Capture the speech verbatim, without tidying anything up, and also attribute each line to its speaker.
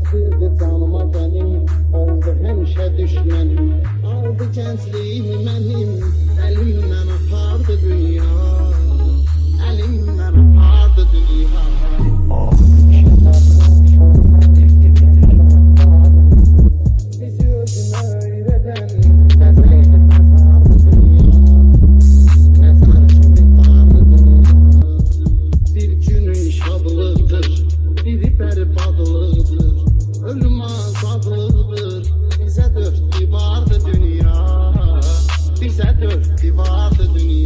Speaker 1: Getirdi canıma benim, oldu həmişə düşmənim. Aldı gəncliyimi mənim, əlimdən apardı dünya. Əlimdən apardı dünya. Bizi özünə öyrədən məzəydi məzardı dünya. Məzar kimi dardı dünya. Bir günün şadlığıdır, biri bərbadlığıdır. Ölüm azadlığıdır, bizə dörd divardı dünya. Bizə dörd divardı dünya.